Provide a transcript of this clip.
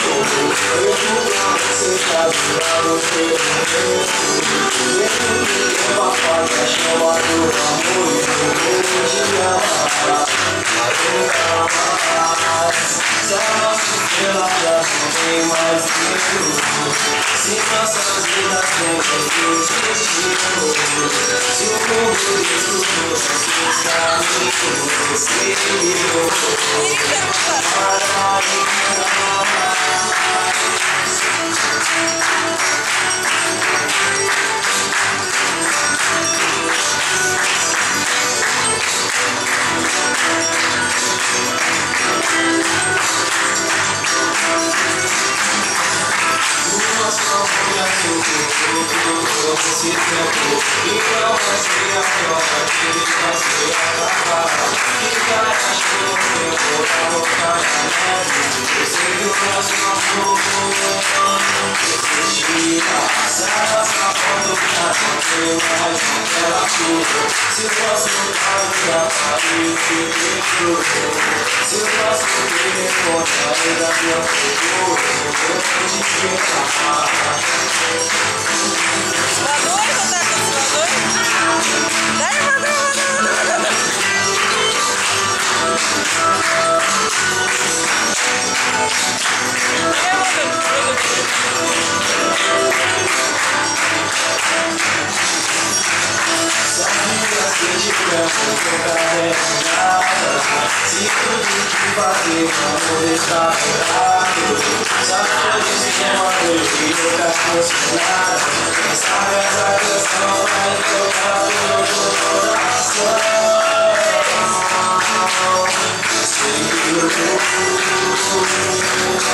Você tá virando teu papai tá chamando amor e eu vou te amar. Nunca mais. Se a nossa estrela já não tem mais brilho, se nossas vidas têm outro destino, se o mundo destruiu nossos caminhos, seguiu para esse tempo e não vai ser a prova que ele vai se acabar. Fica achando o tempo pra voltar na neve. Eu sei que o nosso amor existirá. Se a nossa foto já não tem mais aquela cor, se o nosso carro já pariu feito, se o nosso telefone ainda não ficou, eu vou te chamar. Se tudo que fazer não deixar errado, sabe o sistema do que nunca fosse nada. Sabe essa canção vai tocar pelo coração. Sei que eu vou